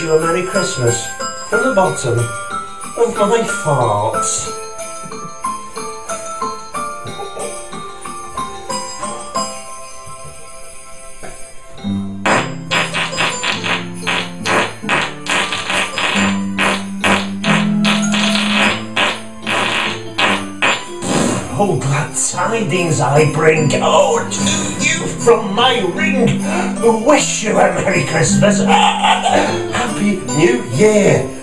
you a Merry Christmas from the bottom of my farts. Oh, glad tidings I bring, oh, to you from my ring. Wish you a Merry Christmas, Happy New Year.